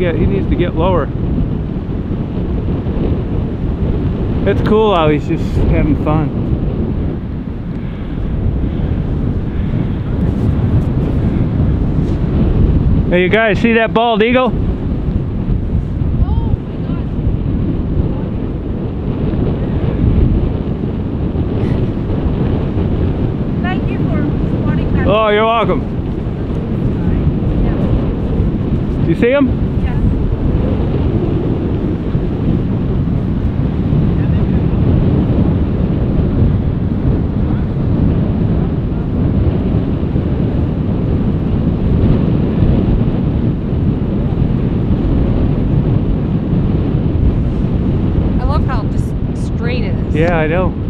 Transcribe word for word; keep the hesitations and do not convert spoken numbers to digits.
get he needs to get lower. It's cool how he's just having fun. Hey, you guys see that bald eagle? Oh, you're welcome. Do you see him? Yeah. I love how just straight it is. Yeah, I know.